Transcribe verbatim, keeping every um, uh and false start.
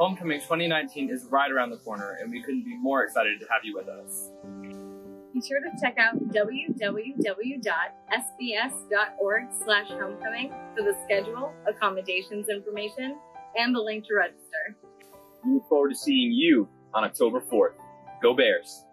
Homecoming twenty nineteen is right around the corner, and we couldn't be more excited to have you with us. Be sure to check out w w w dot s b s dot org slash homecoming for the schedule, accommodations information, and the link to register. We look forward to seeing you on October fourth. Go Bears!